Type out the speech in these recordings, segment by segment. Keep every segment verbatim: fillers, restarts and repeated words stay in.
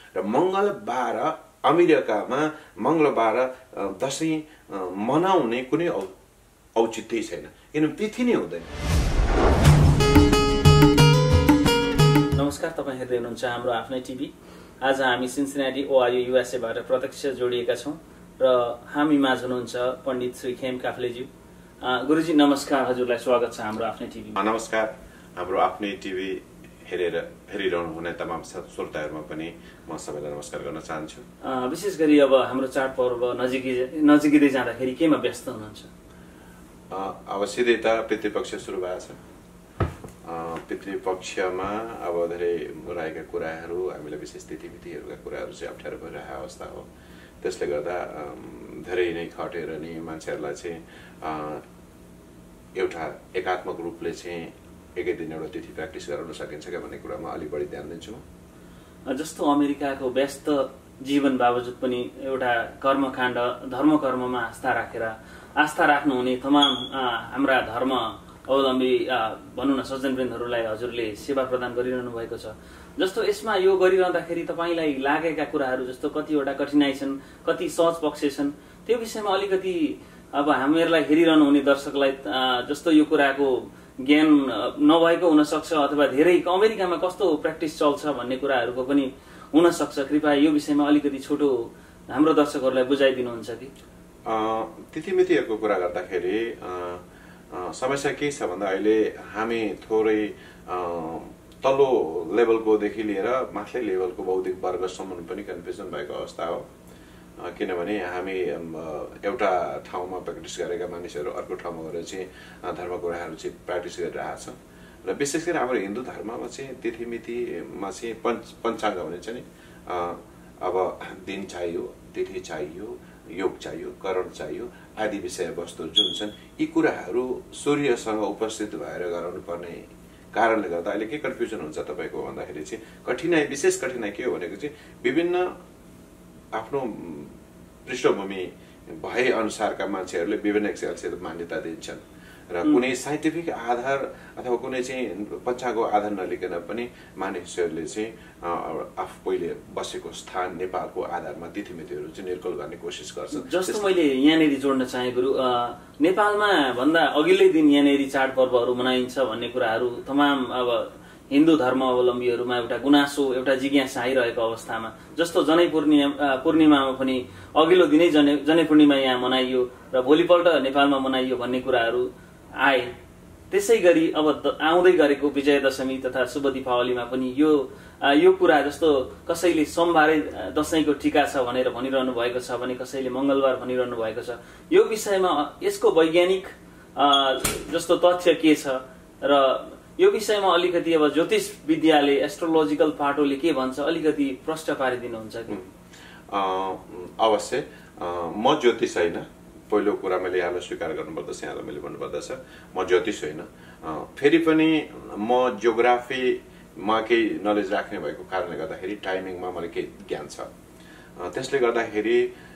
र मङ्गलबार अमेरिकामा मङ्गलबार दसैँ मनाउने कुनै औचित्य छैन, किनभने तिथि नै हुँदैन। नमस्कार, तपाईँ हेर्दै हुनुहुन्छ हाम्रो आफ्नै टिभी। आज हामी सिन्सिनाटी ओहायो युएसएबाट प्रत्यक्ष जोडिएका छौँ र हामी माझ हुनुहुन्छ पण्डित श्री खेम काफ्लेज्यू। गुरुजी नमस्कार, हजुरलाई स्वागत छ हाम्रो आफ्नै टिभी। नमस्कार, हाम्रो आफ्नै टिभी हेरेर हेरिरहनु हुने तमाम श्रोताहरूमा पनि म सबैलाई नमस्कार गर्न चाहन्छु। विशेष गरी अब हाम्रो चाडपर्व नजिकै नजिकै जाँदाखेरि केमा व्यस्त हुनुहुन्छ? अब सिधै त पितृपक्ष सुरु भएको छ। पितृपक्षमा अब धेरै रहेका कुराहरू, हामीलाई विशेष तिथिमितिहरूका कुराहरू चाहिँ अप्ठ्यारो भइरहेको अवस्था हो। त्यसले गर्दा धेरै नै खटेर नि मान्छेहरूलाई चाहिँ एउटा एकात्मक रूपले चाहिँ एकै दिन एउटा तिथि प्र्याक्टिस गराउन सकिन्छ क्या भन्ने कुरामा अलिक बढी ध्यान दिन्छु। जस्तो अमेरिकाको व्यस्त जीवन बावजुद पनि एउटा कर्मकाण्ड धर्म कर्ममा आस्था राखेर आस्था राख्नुहुने तमाम हाम्रा धर्म अवलम्बी भनौँ न सज्जनवृन्दहरूलाई हजुरले सेवा प्रदान गरिरहनु भएको छ। जस्तो यसमा यो गरिरहँदाखेरि तपाईँलाई लागेका कुराहरू जस्तो कतिवटा कठिनाइ छन्, कति सहज पक्ष छन्, त्यो विषयमा अलिकति अब हामीहरूलाई हेरिरहनु हुने दर्शकलाई जस्तो यो कुराको ज्ञान नभएको हुनसक्छ अथवा धेरै अमेरिकामा कस्तो प्र्याक्टिस चल्छ भन्ने कुराहरूको पनि हुनसक्छ। कृपया यो विषयमा अलिकति छोटो हाम्रो दर्शकहरूलाई बुझाइदिनुहुन्छ कि? तिथिमितिहरूको कुरा गर्दाखेरि समस्या के छ भन्दा अहिले हामी थोरै तल्लो लेभलकोदेखि लिएर माथिल्लो लेभलको बौद्धिक वर्गसम्म पनि कन्फ्युजन भएको अवस्था हो। किनभने हामी एउटा ठाउँमा प्र्याक्टिस गरेका मानिसहरू अर्को ठाउँमा गएर चाहिँ धर्म कुराहरू चाहिँ प्र्याक्टिस गरिरहेका छन्। र विशेष गरी हाम्रो हिन्दू धर्ममा चाहिँ तिथिमितिमा चाहिँ पञ्च पञ्चाङ्ग भनिन्छ नि। अब दिन चाहियो, तिथि चाहियो, योग चाहियो, करण चाहियो आदि विषयवस्तु जुन छन्, यी कुराहरू सूर्यसँग उपस्थित भएर गराउनु पर्ने कारणले गर्दा अहिले के कन्फ्युजन हुन्छ तपाईँको भन्दाखेरि चाहिँ कठिनाइ विशेष कठिनाइ के हो भनेको चाहिँ विभिन्न आफ्नो पृष्ठभूमि भए अनुसारका मान्छेहरूले विभिन्न एक्सएलसित मान्यता दिन्छन् र कुनै साइन्टिफिक आधार अथवा कुनै चाहिँ पञ्चाङ्गको आधार नलिकन पनि मानिसहरूले चाहिँ आफू पहिले बसेको स्थान नेपालको आधारमा तिथिमितिहरू चाहिँ निर्कल गर्ने कोसिस गर्छन्। जस्तो मैले यहाँनिर जोड्न चाहे गुरु, नेपालमा भन्दा अघिल्लै दिन यहाँनिर चाडपर्वहरू मनाइन्छ भन्ने कुराहरू तमाम अब हिन्दू धर्म अवलम्बीहरूमा एउटा गुनासो एउटा जिज्ञासा आइरहेको अवस्थामा, जस्तो जनै पूर्णिमा पूर्णिमामा पनि अघिल्लो दिनै जनै जनै पूर्णिमा यहाँ मनाइयो र भोलिपल्ट नेपालमा मनाइयो भन्ने कुराहरू आए। त्यसै गरी अब आउँदै गरेको विजयदशमी तथा शुभ दीपावलीमा पनि यो यो कुरा जस्तो कसैले सोमबारै दसैँको टिका छ भनेर भनिरहनु भएको छ भने कसैले मङ्गलबार भनिरहनु भएको छ। यो विषयमा यसको वैज्ञानिक जस्तो तथ्य के छ र यो विषयमा अलिकति अब ज्योतिष विद्याले एस्ट्रोलोजिकल पाटोले के भन्छ अलिकति प्रश्न पारिदिनुहुन्छ कि? अवश्य। म ज्योतिष होइन, पहिलो कुरा मैले यहाँलाई स्वीकार गर्नुपर्दछ, यहाँलाई मैले भन्नुपर्दछ म ज्योतिष होइन। फेरि पनि म जियोग्राफीमा केही नलेज राख्ने भएको कारणले गर्दाखेरि टाइमिङमा मलाई केही ज्ञान छ। त्यसले गर्दाखेरि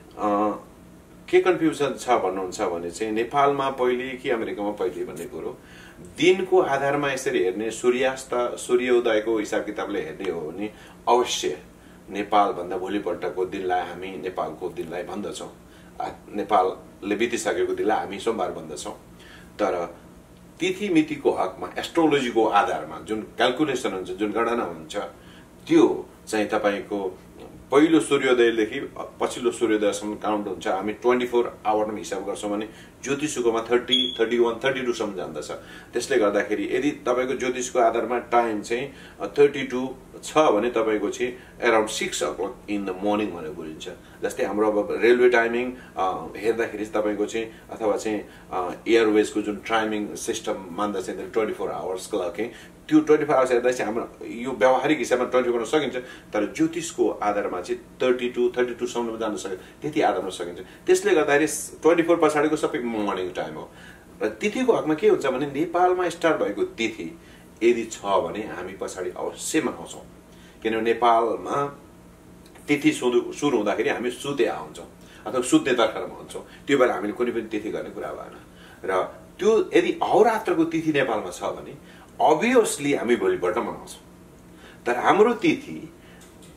के कन्फ्युजन छ भन्नुहुन्छ भने चाहिँ नेपालमा पहिले कि अमेरिकामा पहिले भन्ने कुरो दिनको आधारमा यसरी हेर्ने, सूर्यास्त सूर्योदयको हिसाब किताबले हेर्ने हो भने अवश्य नेपालभन्दा भोलिपल्टको दिनलाई हामी नेपालको दिनलाई भन्दछौँ, नेपालले बितिसकेको दिनलाई हामी सोमबार भन्दछौँ। तर तिथिमितिको हकमा एस्ट्रोलोजीको आधारमा जुन क्यालकुलेसन हुन्छ, जुन गणना हुन्छ, त्यो चाहिँ तपाईँको पहिलो सूर्योदयदेखि पछिल्लो सूर्योदयसम्म काउन्ट हुन्छ। हामी ट्वेन्टी फोर आवरमा हिसाब गर्छौँ भने ज्योतिषकोमा थर्टी थर्टी वान थर्टी टूसम्म जान्दछ। त्यसले गर्दाखेरि यदि तपाईँको ज्योतिषको आधारमा टाइम चाहिँ थर्टी टू छ भने तपाईँको चाहिँ around six o'clock in the morning भनेर बुझिन्छ। जस्तै हाम्रो अब रेलवे टाइमिङ हेर्दाखेरि तपाईँको चाहिँ अथवा चाहिँ एयरवेजको जुन टाइमिङ सिस्टम मान्दा चाहिँ ट्वेन्टी फोर आवर्स क्लकै त्यो ट्वेन्टी फोर आवर्स हेर्दा चाहिँ हाम्रो यो व्यावहारिक हिसाबमा ट्वेन्टी फोरमा सकिन्छ। तर ज्योतिषको आधारमा चाहिँ थर्टी टू थर्टी टूसम्म जान सकिन्छ, त्यति आधारमा सकिन्छ। त्यसले गर्दाखेरि ट्वेन्टी फोर पछाडिको सबै मर्निङ टाइम हो। र तिथिको हकमा के हुन्छ भने नेपालमा स्टार्ट भएको तिथि यदि छ भने हामी पछाडि अवश्य मनाउँछौँ। किनभने नेपालमा तिथि सुरु सुरु हुँदाखेरि हामी सुते आउँछौँ अथवा सुत्ने तर्खरमा हुन्छौँ, त्यो बेला हामीले कुनै पनि तिथि गर्ने कुरा भएन। र त्यो यदि अहोरात्रको तिथि नेपालमा छ भने अभियसली हामी भोलिपल्ट मनाउँछौँ। तर हाम्रो तिथि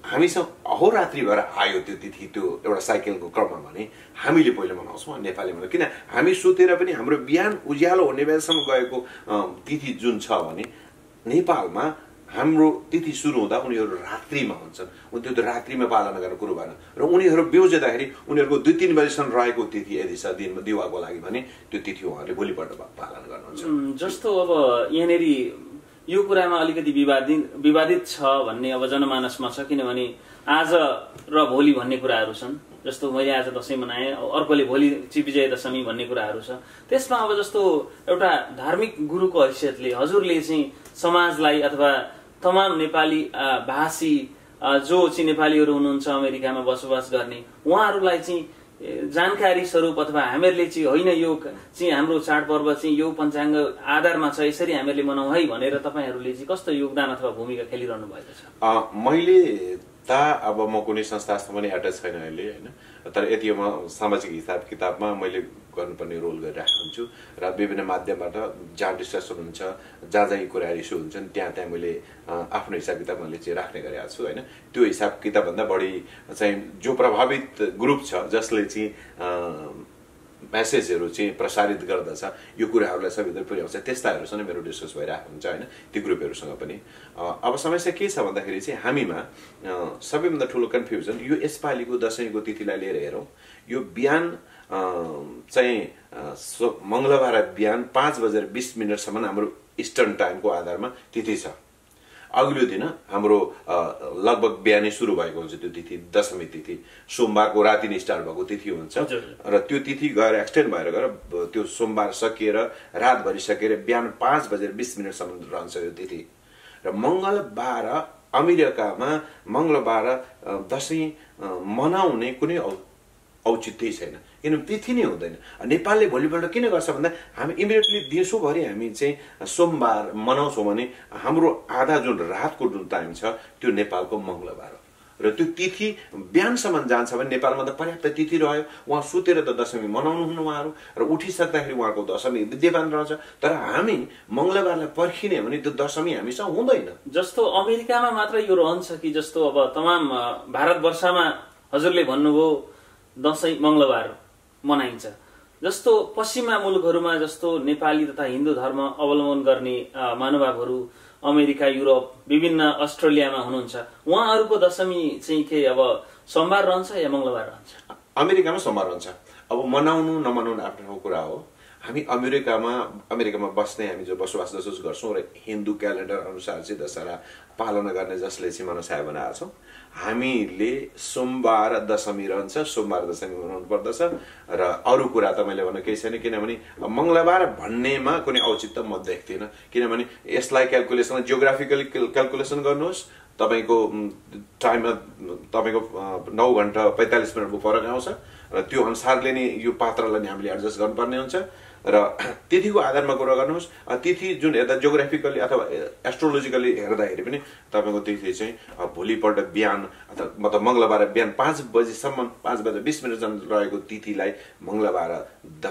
हामीसँग अहोरात्रि भएर आयो त्यो तिथि त्यो एउटा साइकलको क्रममा भने हामीले पहिलो मनाउँछौँ नेपाली मनाउँछौँ। किन हामी सुतेर पनि हाम्रो बिहान उज्यालो हुने बेलासम्म गएको तिथि जुन छ भने नेपालमा हाम्रो तिथि सुरु हुँदा उनीहरू रात्रिमा हुन्छन्। त्यो त रात्रिमा पालना गर्ने कुरो भएन र उनीहरू बिउजेदाखेरि उनीहरूको दुई तिन बजीसम्म रहेको तिथि यदि छ दिनमा दिवाको लागि भने त्यो तिथि उहाँहरूले भोलिपल्ट पालन गर्नुहुन्छ। जस्तो अब यहाँनिर यो कुरामा अलिकति विवादित विवादित छ भन्ने अब जनमानसमा छ, किनभने आज र भोलि भन्ने कुराहरू छन्। जस्तो मैले आज दसैँ मनाएँ, अर्कोले भोलि विजय दशमी भन्ने कुराहरू छ। त्यसमा अब जस्तो एउटा धार्मिक गुरुको हैसियतले हजुरले चाहिँ समाजलाई अथवा तमाम नेपाली भाषी जो चाहिँ नेपालीहरू हुनुहुन्छ अमेरिकामा बसोबास गर्ने उहाँहरूलाई चाहिँ जानकारी स्वरूप अथवा हामीहरूले चाहिँ होइन यो चाहिँ हाम्रो चाडपर्व चाहिँ यो पञ्चाङ्ग आधारमा छ, यसरी हामीहरूले मनाउँ है भनेर तपाईँहरूले चाहिँ कस्तो योगदान अथवा भूमिका खेलिरहनु भएको छ? मैले त अब म कुनै संस्थासँग पनि एट्याच छैन अहिले होइन, तर यति म सामाजिक हिसाब किताबमा मैले गर्नुपर्ने रोल गरिरहेको हुन्छु र विभिन्न माध्यमबाट जहाँ डिस्कसन हुन्छ, जहाँ जहाँ यी कुराहरू इस्यु हुन्छन् त्यहाँ त्यहाँ मैले आफ्नो हिसाब किताब मैले चाहिँ राख्ने गरेको छु होइन। त्यो हिसाब किताबभन्दा बढी चाहिँ जो प्रभावित ग्रुप छ जसले चाहिँ मेसेजहरू चाहिँ प्रसारित गर्दछ, यो कुराहरूलाई सबैतिर पुर्याउँछ, त्यस्ताहरूसँग मेरो डिस्कस भइरहेको हुन्छ होइन, ती ग्रुपहरूसँग पनि। अब समस्या के छ भन्दाखेरि चाहिँ हामीमा सबैभन्दा ठुलो कन्फ्युजन यो यसपालिको दसैँको तिथिलाई लिएर हेरौँ। यो बिहान चाहिँ मङ्गलबार बिहान पाँच बजेर बिस मिनटसम्म हाम्रो इस्टर्न टाइमको आधारमा तिथि छ। अघिल्लो दिन हाम्रो लगभग बिहानै सुरु भएको हुन्छ त्यो तिथि, दशमी तिथि सोमबारको राति नै स्टार्ट भएको तिथि हुन्छ र त्यो तिथि गएर एक्सटेन्ड भएर गएर त्यो सोमबार सकिएर रातभरि सकेर बिहान पाँच बजेर बिस मिनटसम्म रहन्छ यो तिथि। र मङ्गलबार अमेरिकामा मङ्गलबार दसैँ मनाउने कुनै औचित्य छैन, किनभने तिथि नै हुँदैन। नेपालले भोलिपल्ट किन गर्छ भन्दा हामी इमिडिएटली दिउँसोभरि हामी चाहिँ सोमबार मनाउँछौँ भने हाम्रो आधा जुन रातको जुन टाइम छ त्यो नेपालको मङ्गलबार हो र त्यो तिथि बिहानसम्म जान्छ भने नेपालमा त पर्याप्त तिथि रह्यो, उहाँ सुतेर त दशमी मनाउनुहुन्न उहाँहरू र उठिसक्दाखेरि उहाँको दशमी विद्यमान रहन्छ। तर हामी मङ्गलबारलाई पर्खिने भने त्यो दशमी हामीसँग हुँदैन। जस्तो अमेरिकामा मात्र यो रहन्छ कि जस्तो अब तमाम भारतवर्षमा हजुरले भन्नुभयो दसैँ मङ्गलबार मनाइन्छ, जस्तो पश्चिमा मुलुकहरूमा जस्तो नेपाली तथा हिन्दू धर्म अवलम्बन गर्ने महानुभावहरू अमेरिका, युरोप, विभिन्न अस्ट्रेलियामा हुनुहुन्छ, उहाँहरूको दशमी चाहिँ के अब सोमबार रहन्छ या मङ्गलबार रहन्छ? अमेरिकामा सोमबार रहन्छ। अब मनाउनु नमनाउनु आफ्नो कुरा हो। हामी अमेरिकामा अमेरिकामा बस्ने हामी जो बसोबास जसोस गर्छौँ र हिन्दू क्यालेन्डर अनुसार चाहिँ दशहरा पालना गर्ने जसले चाहिँ मनसाय बनाएको छौँ, हामीले सोमबार दशमी रहन्छ, सोमबार दशमी मनाउनु पर्दछ र अरू कुरा त मैले भन्नु केही छैन। किनभने मङ्गलबार भन्नेमा कुनै औचित्य म देख्दिनँ, किनभने यसलाई क्यालकुलेसन जियोग्राफिकली क्यालकुलेसन गर्नुहोस्, तपाईँको टाइममा तपाईँको नौ घन्टा पैँतालिस मिनटको फरक आउँछ र त्यो अनुसारले नै यो पात्रलाई नै हामीले एडजस्ट गर्नुपर्ने हुन्छ र तिथिको आधारमा कुरा गर्नुहोस्। तिथि जुन हेर्दा जियोग्राफिकली अथवा एस्ट्रोलोजिकली हेर्दाखेरि पनि तपाईँको तिथि चाहिँ भोलिपल्ट बिहान अथवा मतलब मङ्गलबार बिहान पाँच बजीसम्म पाँच बजेर बिस मिनटसम्म रहेको तिथिलाई मङ्गलबार दस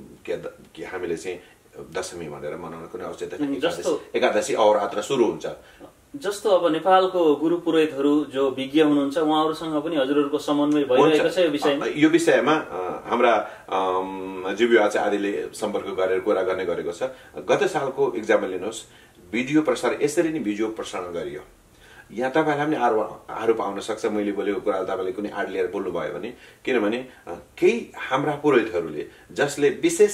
के हामीले चाहिँ दशमी भनेर मनाउन कुनै आवश्यकता छैन। एकादशी अहोरात्र सुरु हुन्छ। जस्तो अब नेपालको गुरु पुरोहितहरू जो विज्ञ हुनुहुन्छ उहाँहरूसँग पनि हजुरहरूको समन्वय भइरहेको छ यो विषयमा? यो विषयमा हाम्रा जीवी आचार्य आदिले सम्पर्क गरेर कुरा गर्ने गरेको छ। गत सालको इक्जाम्पल लिनुहोस्, भिडियो प्रसारण यसरी नै भिडियो प्रसारण गरियो। यहाँ तपाईँलाई पनि आरोप आरोप आउन सक्छ मैले बोलेको कुरा तपाईँले कुनै आड लिएर बोल्नुभयो भने, किनभने केही हाम्रा पुरोहितहरूले जसले विशेष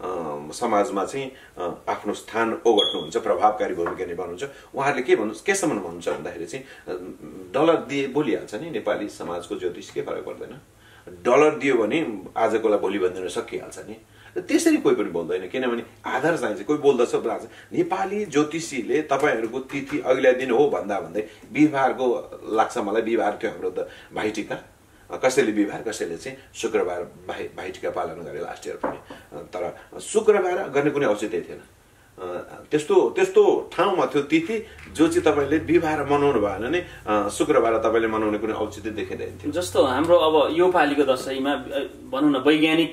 समाजमा चाहिँ आफ्नो स्थान ओगट्नुहुन्छ, प्रभावकारी भूमिका निभाउनुहुन्छ, उहाँहरूले के भन्नु केसम्म भन्नुहुन्छ भन्दाखेरि चाहिँ डलर दिए बोलिहाल्छ नि नेपाली समाजको ज्योतिष, के फरक पर्दैन। डलर दियो भने आजकोलाई भोलि भनिदिन सकिहाल्छ नि। त्यसरी कोही पनि बोल्दैन, किनभने आधार चाहिन्छ। कोही बोल्दछ बोल्छ नेपाली ज्योतिषीले तपाईँहरूको तिथि अघिल्ला दिन हो भन्दा भन्दै बिहिबारको लाग्छ मलाई, बिहिबार थियो हाम्रो त भाइटिका, कसैले बिहिबार कसैले चाहिँ शुक्रबार भाइ भाइटिका पालन गरे लास्ट इयर पनि। तर शुक्रबार गर्ने कुनै औचित्य थिएन। त्यस्तो त्यस्तो ठाउँमा थियो तिथि जो चाहिँ तपाईँले बिहिबार मनाउनु भएन भने शुक्रबार तपाईँले मनाउने कुनै औचित्य देखिँदैन थियो। जस्तो हाम्रो अब यो पालिको दशैँमा भनौँ न वैज्ञानिक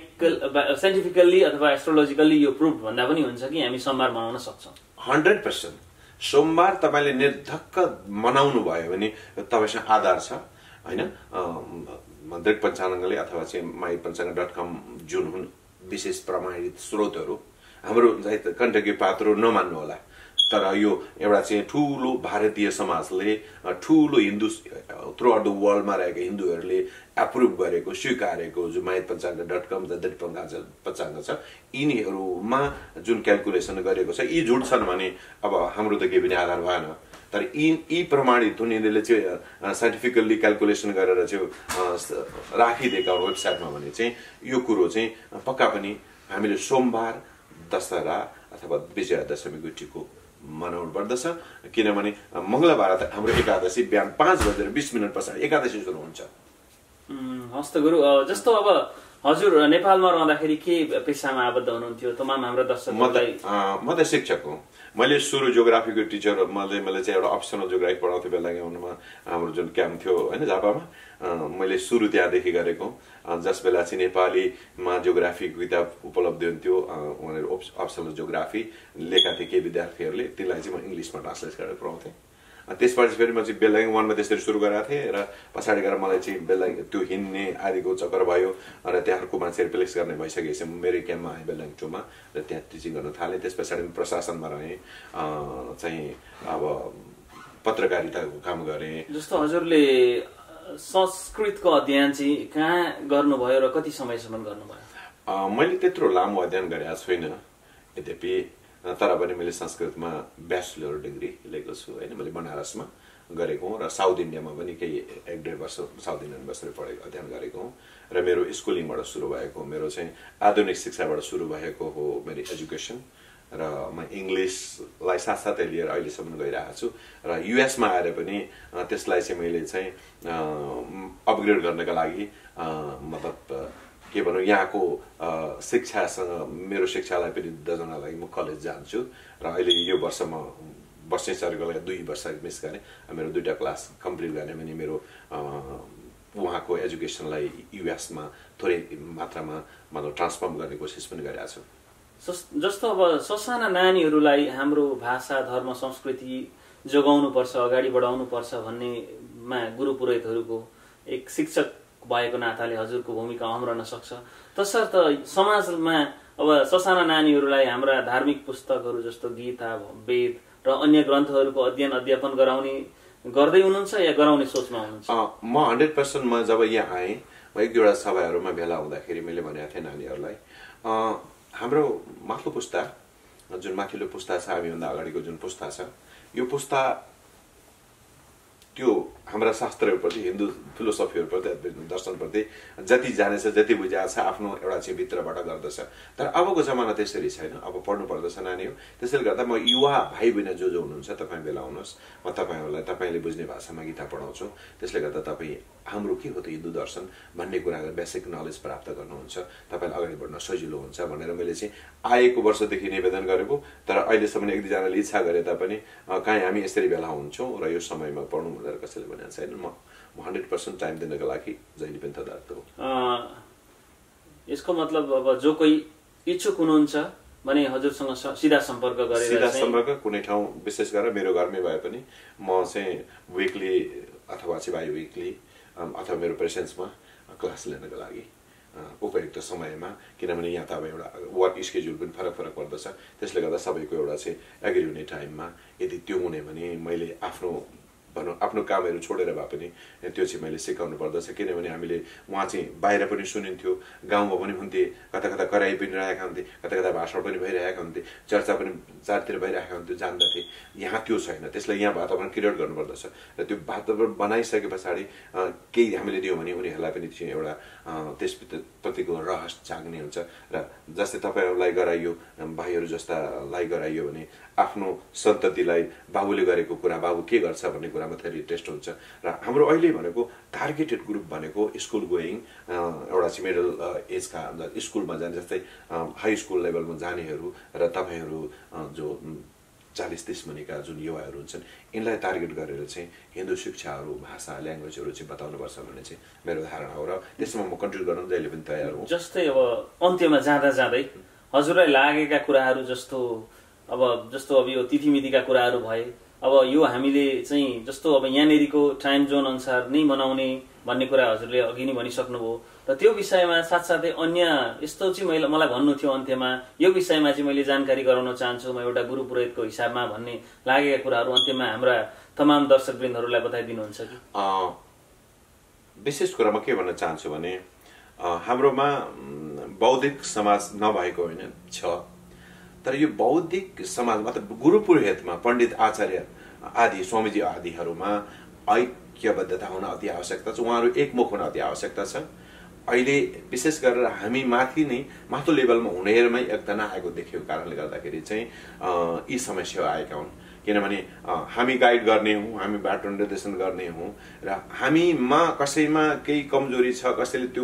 साइन्टिफिकल्ली अथवा एस्ट्रोलोजिकल्ली यो प्रुभ भन्दा पनि हुन्छ कि हामी सोमबार मनाउन सक्छौँ? हन्ड्रेड पर्सेन्ट सोमबार तपाईँले निर्धक्क मनाउनु भयो भने तपाईँसँग आधार छ होइन। दृढ पञ्चाङ्गले अथवा चाहिँ माई पञ्चाङ्ग डट कम जुन हुन् विशेष प्रमाणित स्रोतहरू, हाम्रो कण्टकी पात्रो नमान्नु होला, तर यो एउटा चाहिँ ठुलो भारतीय समाजले, ठुलो हिन्दू थ्रु आउट द वर्ल्डमा रहेका हिन्दूहरूले एप्रुभ गरेको स्वीकारेको जो माई पञ्चाङ्ग डट कम दृढ पञ्चाङ्ग छ, यिनीहरूमा जुन क्यालकुलेसन गरेको छ यी झुट छन् भने अब हाम्रो त केही पनि आधार भएन। तर यी यी प्रमाणित हुन्, यिनीहरूले चाहिँ साइन्टिफिकल्ली क्यालकुलेसन गरेर चाहिँ राखिदिएका वेबसाइटमा भने चाहिँ यो कुरो चाहिँ पक्का पनि हामीले सोमबार दशहरा अथवा विजया दशमीको टिको मनाउनु पर्दछ। किनभने मङ्गलबार त हाम्रो एकादशी बिहान पाँच बजेर बिस मिनट पछाडि एकादशी सुरु हुन्छ। हस्त गुरु, जस्तो अब हजुर नेपालमा रहँदाखेरि के पेसामा आबद्ध हुनुहुन्थ्यो? तमाम हाम्रो दर्शकहरूलाई म त शिक्षक हुँ। मैले सुरु जियोग्राफीको टिचर, मैले मैले चाहिँ एउटा अप्सनल जियोग्राफी पढाउँथेँ बेला गाउँमा, हाम्रो जुन क्याम्प थियो होइन झापामा, मैले सुरु त्यहाँदेखि गरेको। जस बेला चाहिँ नेपालीमा जियोग्राफीको किताब उपलब्ध हुन्थ्यो, उनीहरू अप्सनल जियोग्राफी लेखा थिए केही विद्यार्थीहरूले, त्यसलाई चाहिँ म इङ्ग्लिसमा ट्रान्सलेट गरेर पढाउँथेँ। त्यसपछि फेरि म चाहिँ बेलायङ वानमा त्यसरी सुरु गरेको थिएँ र पछाडि गएर मलाई चाहिँ बेलायङ त्यो हिँड्ने आदिको चक्कर भयो र त्यहाँको मान्छे रिप्लेस गर्ने भइसकेपछि मेरै क्याम्पमा आएँ बेलायङ टूमा र त्यहाँ टिचिङ गर्न थालेँ। त्यस पछाडि प्रशासनमा रहेँ, चाहिँ अब पत्रकारिताको काम गरेँ। जस्तो हजुरले संस्कृतको अध्ययन चाहिँ कहाँ गर्नुभयो र कति समयसम्म गर्नुभयो? मैले त्यत्रो लामो अध्ययन गरेको छुइनँ, यद्यपि तर पनि मैले संस्कृतमा ब्याचलर डिग्री लिएको छु होइन। मैले बनारसमा गरेको हुँ र साउथ इन्डियामा पनि केही एक डेढ वर्ष साउथ इन्डियन युनिभर्सिटी पढेको अध्ययन गरेको हुँ र मेरो स्कुलिङबाट सुरु भएको, मेरो चाहिँ आधुनिक शिक्षाबाट सुरु भएको हो मेरो एजुकेसन र म इङ्ग्लिसलाई साथसाथै लिएर अहिलेसम्म गइरहेको छु र युएसमा आएर पनि त्यसलाई चाहिँ मैले चाहिँ अपग्रेड गर्नका लागि मतलब के भनौँ यहाँको शिक्षासँग मेरो शिक्षालाई पनि दर्जाउनका लागि म कलेज जान्छु र अहिले यो वर्ष म वर्षै सरेको लागि दुई वर्ष मिस गरेँ। मेरो दुईवटा क्लास कम्प्लिट गर्ने भने मेरो उहाँको एजुकेसनलाई युएसमा थोरै मात्रामा मतलब ट्रान्सफर्म गर्ने कोसिस पनि गरिरहेको छु। जस्तो अब ससाना नानीहरूलाई हाम्रो भाषा धर्म संस्कृति जोगाउनुपर्छ, अगाडि बढाउनुपर्छ भन्नेमा गुरु पुरोहितहरूको एक शिक्षक भएको नाताले हजुरको भूमिका अहम रहन सक्छ। तसर्थ समाजमा अब ससाना नानीहरूलाई हाम्रा धार्मिक पुस्तकहरू जस्तो गीता, वेद र अन्य ग्रन्थहरूको अध्ययन अध्यापन गराउने गर्दै हुनुहुन्छ या गराउने सोचमा हुनुहुन्छ? म हन्ड्रेड पर्सेन्ट म जब यहाँ आएँ, म एक दुईवटा सभाहरूमा भेला हुँदाखेरि मैले भनेको थिएँ नानीहरूलाई, हाम्रो माथिल्लो पुस्ता जुन माथिल्लो पुस्ता छ, हामीभन्दा अगाडिको जुन पुस्ता छ, यो पुस्ता त्यो हाम्रा शास्त्रहरूप्रति, हिन्दू फिलोसफीहरूप्रति, दर्शनप्रति जति जानेछ, जति बुझाएको छ आफ्नो एउटा चाहिँ भित्रबाट गर्दछ। तर अबको जमाना त्यसरी छैन, अब पढ्नु पर्दछ नानी हो। त्यसैले गर्दा म युवा भाइ बहिनी जो जो हुनुहुन्छ तपाईँ बेला आउनुहोस्, म तपाईँहरूलाई तपाईँले बुझ्ने भाषामा गीता पढाउँछु। त्यसले गर्दा तपाईँ हाम्रो के हो त हिन्दू दर्शन भन्ने कुराको बेसिक नलेज प्राप्त गर्नुहुन्छ, तपाईँलाई अगाडि बढ्न सजिलो हुन्छ भनेर मैले चाहिँ आएको वर्षदेखि निवेदन गरेको। तर अहिलेसम्म एक दुईजनाले इच्छा गरे तापनि काहीँ हामी यसरी भेला हुन्छौँ र यो समयमा पढौँ भनेर कसैले भनेको छैन। म म हन्ड्रेड पर्सेन्ट टाइम दिनको लागि जहिले पनि तदारत हो। यसको मतलब अब जो कोही इच्छुक हुनुहुन्छ भने हजुरसँग सिधा सम्पर्क गरेर सिधा सम्पर्क कुनै ठाउँ विशेष गरेर मेरो घरमै भए पनि म चाहिँ विकली अथवा चाहिँ बाई विकली अथवा मेरो प्रेसेन्समा क्लास लिनको लागि उपयुक्त समयमा, किनभने यहाँ त अब एउटा वर्क स्केड्युल पनि फरक फरक पर्दछ। त्यसले गर्दा सबैको एउटा चाहिँ एग्री हुने टाइममा यदि त्यो हुने भने मैले आफ्नो भनौँ आफ्नो कामहरू छोडेर भए पनि त्यो चाहिँ मैले सिकाउनु पर्दछ। किनभने हामीले उहाँ चाहिँ बाहिर पनि सुनिन्थ्यो, गाउँमा पनि हुन्थे, कता कता कराई पनि रहेका हुन्थे, कता कता भाषण पनि भइरहेका हुन्थे, चर्चा पनि चारतिर भइरहेका हुन्थ्यो, जान्दथे। यहाँ त्यो छैन, त्यसलाई यहाँ वातावरण क्रिएट गर्नुपर्दछ र त्यो वातावरण बनाइसके पछाडि केही हामीले दियौँ भने उनीहरूलाई पनि चाहिँ एउटा त्यसप्रतिको रहस जाग्ने हुन्छ। र जस्तै तपाईँहरूलाई गराइयो, भाइहरू जस्तालाई गराइयो भने आफ्नो सन्ततिलाई बाबुले गरेको कुरा बाबु के गर्छ भन्ने कुरामा फेरि टेस्ट हुन्छ। र हाम्रो अहिले भनेको टार्गेटेड ग्रुप भनेको स्कुल गोइङ एउटा चाहिँ मिडल एजका स्कुलमा जाने, जस्तै हाई स्कुल लेभलमा जानेहरू र तपाईँहरू जो चालिस तिस मुनिका जुन युवाहरू हुन्छन्, यिनलाई टार्गेट गरेर चाहिँ हिन्दू शिक्षाहरू, भाषा, ल्याङ्ग्वेजहरू चाहिँ बताउनुपर्छ भन्ने चाहिँ मेरो धारणा हो र त्यसमा म कन्ट्रिब्युट गर्न जहिले पनि तयार हुँ। जस्तै अब अन्त्यमा जाँदा जाँदै हजुरलाई लागेका कुराहरू जस्तो अब जस्तो अब यो तिथिमितिका कुराहरू भए, अब यो हामीले चाहिँ जस्तो अब यहाँनेरिको टाइम जोन अनुसार नै मनाउने भन्ने कुरा हजुरले अघि नै भनिसक्नुभयो र त्यो विषयमा साथसाथै अन्य यस्तो चाहिँ मैले मलाई भन्नु थियो अन्त्यमा यो विषयमा चाहिँ मैले जानकारी गराउन चाहन्छु म एउटा गुरु पुरोहितको हिसाबमा भन्ने लागेका कुराहरू अन्त्यमा हाम्रा तमाम दर्शकवृन्दहरूलाई बताइदिनुहुन्छ कि? विशेष कुरामा के भन्न चाहन्छु भने हाम्रोमा बौद्धिक समाज नभएको होइन छ, तर यो बौद्धिक समाज मतलब गुरु पुरोहितमा पण्डित आचार्य आदि स्वामीजी आदिहरूमा ऐक्यबद्धता हुन अति आवश्यकता छ, उहाँहरू एकमुख हुन अति आवश्यकता छ। अहिले विशेष गरेर हामी माथि नै माथिल्लो लेभलमा हुनेहरूमै एकजना आएको देखेको कारणले गर्दाखेरि चाहिँ यी समस्या आएका हुन्। किनभने हामी गाइड गर्ने हौँ, हामी बाटो निर्देशन गर्ने हौँ र हामीमा कसैमा केही कमजोरी छ, कसैले त्यो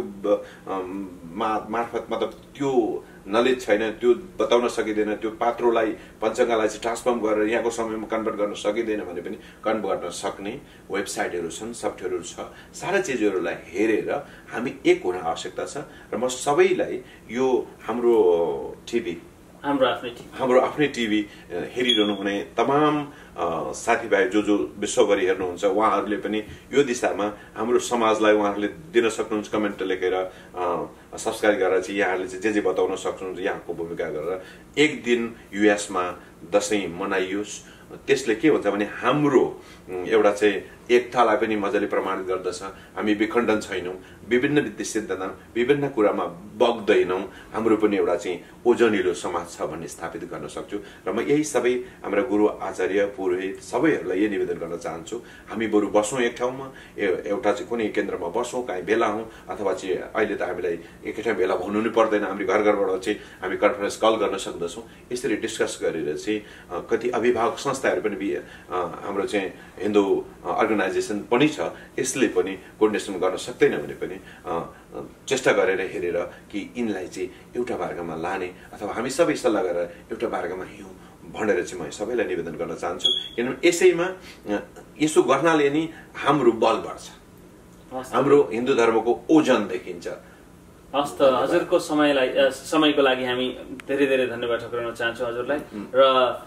मार्फत मतलब त्यो नलेज छैन, त्यो बताउन सकिँदैन, त्यो पात्रोलाई पञ्चङ्गालाई चाहिँ ट्रान्सफर्म गरेर यहाँको समयमा कन्भर्ट गर्न सकिँदैन भने पनि कन्भर्ट गर्न सक्ने वेबसाइटहरू छन्, सफ्टवेयरहरू छ। सारा चिजहरूलाई हेरेर हामी एक हुन आवश्यकता छ र म सबैलाई यो हाम्रो टिभी हाम्रो आफ्नै हाम्रो आफ्नै टिभी हेरिरहनु हुने तमाम साथीभाइ जो जो विश्वभरि हेर्नुहुन्छ उहाँहरूले पनि यो दिशामा हाम्रो समाजलाई उहाँहरूले दिन सक्नुहुन्छ, कमेन्ट लेखेर सब्सक्राइब गरेर चाहिँ यहाँहरूले चाहिँ जे जे बताउन सक्नुहुन्छ यहाँको भूमिका गरेर एक दिन युएसमा दसैँ मनाइयोस्। त्यसले के हुन्छ भने हाम्रो एउटा चाहिँ एकतालाई पनि मजाले प्रमाणित गर्दछ। हामी विखण्डन छैनौँ, विभिन्न सिद्धान्तमा विभिन्न कुरामा बग्दैनौँ, हाम्रो पनि एउटा चाहिँ ओजनिलो समाज छ भन्ने स्थापित गर्न सक्छु। र म यही सबै हाम्रा गुरु आचार्य पुरोहित सबैहरूलाई यही निवेदन गर्न चाहन्छु, हामी बरु बसौँ एक ठाउँमा, एउटा चाहिँ कुनै केन्द्रमा बसौँ, कहीँ भेला हौँ, अथवा चाहिँ अहिले त हामीलाई एकै ठाउँ भेला हुनु नै पर्दैन, हामी घर घरबाट चाहिँ हामी कन्फरेन्स कल गर्न सक्दछौँ। यसरी डिस्कस गरेर चाहिँ कति अभिभावक संस्थाहरू पनि हाम्रो चाहिँ हिन्दू अर्गनाइजेसन पनि छ, यसले पनि कोर्डिनेसन गर्न सक्दैन भने पनि चेष्टा गरेर हेरेर कि यिनलाई चाहिँ एउटा मार्गमा लाने अथवा हामी सबै सल्लाह गरेर एउटा मार्गमा हिउँ भनेर चाहिँ म सबैलाई निवेदन गर्न चाहन्छु। किनभने यसैमा यसो गर्नाले नि हाम्रो बल बढ्छ, हाम्रो हिन्दू धर्मको ओजन देखिन्छ। हस् त, हजुरको समयलाई समयको लागि हामी धेरै धेरै धन्यवाद ठक्राउन चाहन्छौँ हजुरलाई। र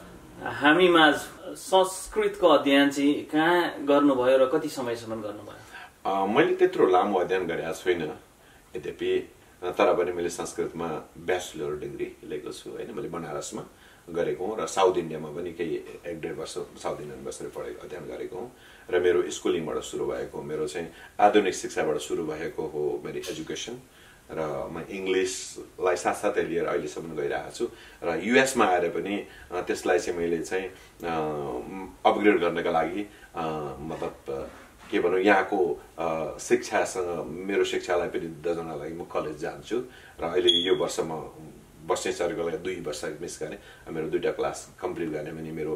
हामीमा संस्कृतको अध्ययन चाहिँ कहाँ गर्नुभयो र कति समयसम्म गर्नुभयो? मैले त्यत्रो लामो अध्ययन गरेको छैन, यद्यपि तर पनि मैले संस्कृतमा ब्याचलर डिग्री लिएको छु होइन। मैले बनारसमा गरेको हुँ र साउथ इन्डियामा पनि केही एक डेढ वर्ष साउथ इन्डियन बसेर पढेको अध्ययन गरेको हुँ। र मेरो स्कुलिङबाट सुरु भएको, मेरो चाहिँ आधुनिक शिक्षाबाट सुरु भएको हो मेरो एजुकेसन। र म इङ्ग्लिसलाई साथसाथै लिएर अहिलेसम्म गइरहेको छु। र युएसमा आएर पनि त्यसलाई चाहिँ मैले चाहिँ अपग्रेड गर्नका लागि मतलब के भनौँ यहाँको शिक्षासँग मेरो शिक्षालाई पनि दर्जाउनका लागि म कलेज जान्छु। र अहिले यो वर्ष म बस्ने चरेको लागि दुई वर्ष मिस गरेँ, मेरो दुईवटा क्लास कम्प्लिट गर्ने भने मेरो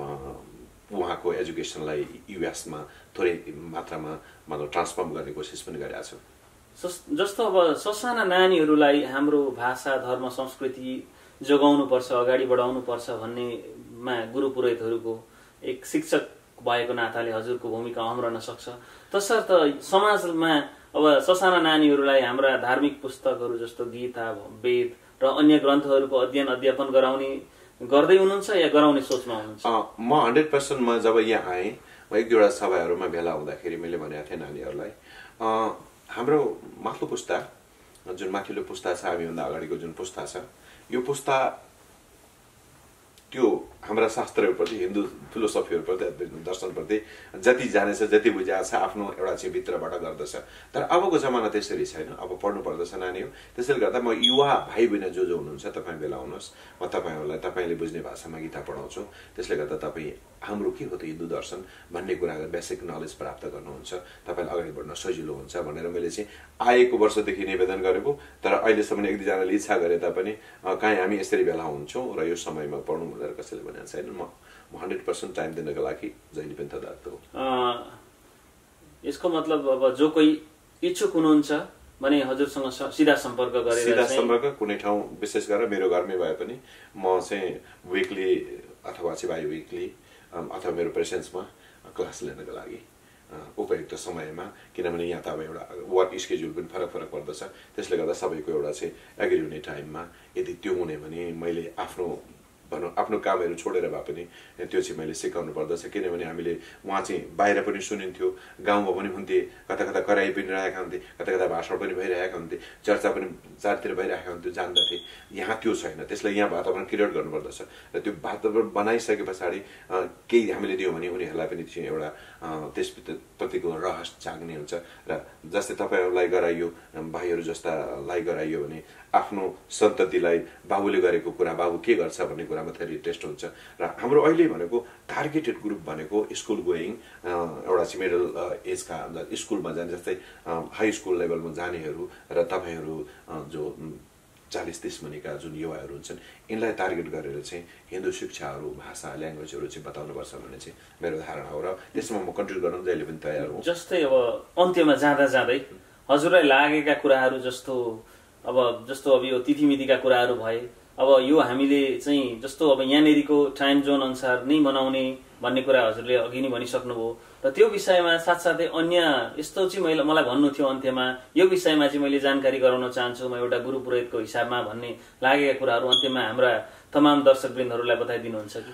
उहाँको एजुकेसनलाई युएसमा थोरै मात्रामा मतलब ट्रान्सफर्म गर्ने कोसिस पनि गरिरहेको छु। जस्तो अब ससाना नानीहरूलाई हाम्रो भाषा धर्म संस्कृति जोगाउनुपर्छ, अगाडि बढाउनुपर्छ भन्नेमा गुरु पुरोहितहरूको एक शिक्षक भएको नाताले हजुरको भूमिका अहम रहन सक्छ। तसर्थ समाजमा अब ससाना नानीहरूलाई हाम्रा धार्मिक पुस्तकहरू जस्तो गीता, वेद र अन्य ग्रन्थहरूको अध्ययन अध्यापन गराउने गर्दै हुनुहुन्छ या गराउने सोचमा हुनुहुन्छ? म हन्ड्रेड पर्सेन्ट म जब यहाँ आएँ, म एक दुईवटा सभाहरूमा भेला हुँदाखेरि मैले भनेको थिएँ नानीहरूलाई हाम्रो माथिल्लो पुस्ता जुन माथिल्लो पुस्ता छ, हामीभन्दा अगाडिको जुन पुस्ता छ, यो पुस्ता त्यो हाम्रा शास्त्रहरूप्रति, हिन्दू फिलोसफीहरूप्रति, दर्शनप्रति जति जानेछ, जति बुझाएको छ आफ्नो एउटा चाहिँ भित्रबाट गर्दछ। तर अबको जमाना त्यसरी छैन, अब पढ्नु पर्दछ नानी हो। त्यसैले गर्दा म युवा भाइ बहिनी जो जो हुनुहुन्छ तपाईँ बेला आउनुहोस्, म तपाईँहरूलाई तपाईँले बुझ्ने भाषामा गीता पढाउँछु। त्यसले गर्दा तपाईँ हाम्रो के हो त हिन्दू दर्शन भन्ने कुराको बेसिक नलेज प्राप्त गर्नुहुन्छ, तपाईँलाई अगाडि बढ्न सजिलो हुन्छ भनेर मैले चाहिँ आएको वर्षदेखि निवेदन गरेको। तर अहिलेसम्म एक दुईजनाले इच्छा गरे तापनि काहीँ हामी यसरी भेला हुन्छौँ र यो समयमा पढौँ भनेर कसैले भनेको छैन। म हन्ड्रेड पर्सेन्ट टाइम दिनको लागि जहिले पनि तदारत हो। यसको मतलब अब जो कोही इच्छुक हुनुहुन्छ भने हजुरसँग सिधा सम्पर्क गरेर सिधा सम्पर्क कुनै ठाउँ विशेष गरेर मेरो घरमै भए पनि म चाहिँ विकली अथवा चाहिँ बाई विकली अथवा मेरो प्रेसेन्समा क्लास लिनको लागि उपयुक्त समयमा, किनभने यहाँ त अब एउटा वर्क स्केड्युल पनि फरक फरक पर्दछ। त्यसले गर्दा सबैको एउटा चाहिँ एग्री हुने टाइममा यदि त्यो हुने भने मैले आफ्नो भनौँ आफ्नो कामहरू छोडेर भए पनि त्यो चाहिँ मैले सिकाउनु पर्दछ। किनभने हामीले उहाँ चाहिँ बाहिर पनि सुनिन्थ्यो, गाउँमा पनि हुन्थे, कता कता कराई पनि रहेका हुन्थे, कता कता भाषण पनि भइरहेका हुन्थे, चर्चा पनि चारतिर भइरहेका हुन्थ्यो, जान्दथे। यहाँ त्यो छैन, त्यसलाई यहाँ वातावरण क्रिएट गर्नुपर्दछ र त्यो वातावरण बनाइसके पछाडि केही हामीले दियौँ भने उनीहरूलाई पनि त्यो एउटा त्यसप्रतिको रहस जाग्ने हुन्छ। र जस्तै तपाईँहरूलाई गराइयो, भाइहरू जस्तालाई गराइयो भने आफ्नो सन्ततिलाई बाबुले गरेको कुरा बाबु के गर्छ भन्ने कुरामा फेरि टेस्ट हुन्छ। र हाम्रो अहिले भनेको टार्गेटेड ग्रुप भनेको स्कुल गोइङ एउटा चाहिँ मिडल एजका स्कुलमा जाने, जस्तै हाई स्कुल लेभलमा जानेहरू र तपाईँहरू जो चालिस तिस मुनिका जुन युवाहरू हुन्छन् यिनलाई टार्गेट गरेर चाहिँ हिन्दू शिक्षाहरू, भाषा, ल्याङ्ग्वेजहरू चाहिँ बताउनुपर्छ भन्ने चाहिँ मेरो धारणा हो र त्यसमा म कन्ट्रिब्युट गर्न जहिले पनि तयार हुँ। जस्तै अब अन्त्यमा जाँदा जाँदै हजुरलाई लागेका कुराहरू जस्तो अब जस्तो अब यो तिथिमितिका कुराहरू भए, अब यो हामीले चाहिँ जस्तो अब यहाँनेरिको टाइम जोन अनुसार नै बनाउने भन्ने कुरा हजुरले अघि नै भनिसक्नुभयो र त्यो विषयमा साथसाथै अन्य यस्तो चाहिँ मैले मलाई भन्नु थियो अन्त्यमा यो विषयमा चाहिँ मैले जानकारी गराउन चाहन्छु म एउटा गुरु पुरोहितको हिसाबमा भन्ने लागेका कुराहरू अन्त्यमा हाम्रा तमाम दर्शकवृन्दहरूलाई बताइदिनुहुन्छ कि?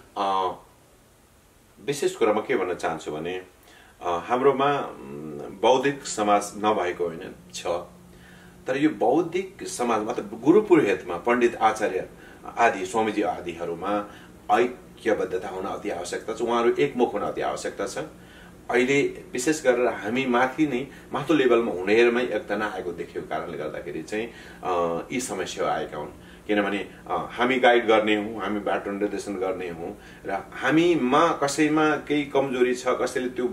विशेष कुरामा के भन्न चाहन्छु भने हाम्रोमा बौद्धिक समाज नभएको होइन छ, तर यो बौद्धिक समाज मतलब गुरु पुरोहितमा पण्डित आचार्य आदि स्वामीजी आदिहरूमा ऐक्यबद्धता हुन अति आवश्यकता छ, उहाँहरू एकमुख हुन अति आवश्यकता छ। अहिले विशेष गरेर हामी माथि नै माथि लेभलमा हुनेहरूमै एकजना आएको देखेको कारणले गर्दाखेरि चाहिँ यी समस्या आएका हुन्। किनभने हामी गाइड गर्ने हौँ, हामी बाटो निर्देशन गर्ने हौँ र हामीमा कसैमा केही कमजोरी छ, कसैले त्यो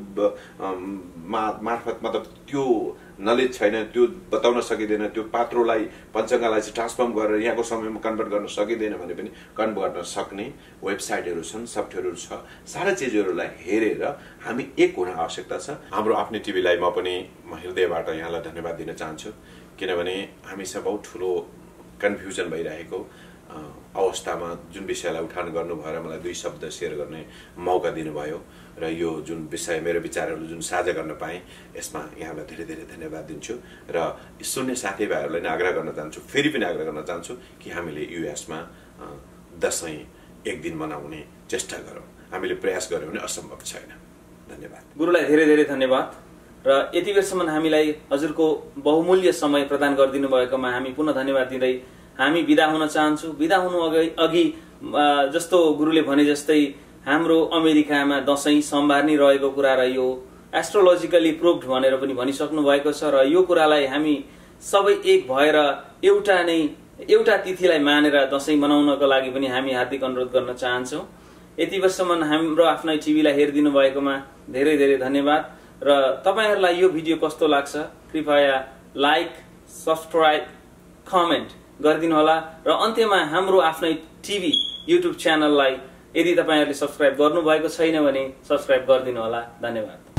मार्फत मतलब त्यो नलेज छैन, त्यो बताउन सकिँदैन, त्यो पात्रोलाई पञ्चङ्गालाई चाहिँ ट्रान्सफर्म गरेर यहाँको समयमा कन्भर्ट गर्न सकिँदैन भने पनि कन्भर्ट गर्न सक्ने वेबसाइटहरू छन्, सफ्टवेयरहरू छ। सारा चिजहरूलाई हेरेर हामी एक हुन आवश्यकता छ। हाम्रो आफ्नै टिभीलाई म पनि म हृदयबाट यहाँलाई धन्यवाद दिन चाहन्छु, किनभने हामीसँग बहुत ठुलो कन्फ्युजन भइरहेको अवस्थामा जुन विषयलाई उठान गर्नु भएर मलाई दुई शब्द सेयर गर्ने मौका दिनुभयो र यो जुन विषय मेरो विचारहरू जुन साझा गर्न पाएँ यसमा यहाँलाई धेरै धेरै धन्यवाद दिन्छु र सुन्ने साथीभाइहरूलाई नै आग्रह गर्न चाहन्छु, फेरि पनि आग्रह गर्न चाहन्छु कि हामीले युएसमा दसैँ एक दिन मनाउने चेष्टा गरौँ। हामीले प्रयास गऱ्यौँ भने असम्भव छैन। धन्यवाद। गुरुलाई धेरै धेरै धन्यवाद र यति बेरसम्म हामीलाई हजुरको बहुमूल्य समय प्रदान गरिदिनु भएकोमा हामी पुनः धन्यवाद दिँदै हामी बिदा हुन चाहन्छु। बिदा हुनु अघि अघि जस्तो गुरुले भने जस्तै हाम्रो अमेरिकामा दसैँ सोमबार नै रहेको कुरा र यो एस्ट्रोलोजिकली प्रुभड भनेर पनि भनिसक्नु भएको छ र यो कुरालाई हामी सबै एक भएर एउटा नै एउटा तिथिलाई मानेर दसैँ मनाउनको लागि पनि हामी हार्दिक अनुरोध गर्न चाहन्छौँ। यति बेरसम्म हाम्रो आफ्नै टिभीलाई हेरिदिनु भएकोमा धेरै धेरै धन्यवाद र तपाईहरुलाई यो भिडियो कस्तो लाग्छ कृपया लाइक, सब्स्क्राइब, कमेन्ट गरिदिनु होला र अन्त्यमा हाम्रो आफ्नै टिभी युट्युब च्यानललाई यदि तपाईहरुले सब्स्क्राइब गर्नु भएको छैन भने सब्स्क्राइब गरिदिनु होला। धन्यवाद।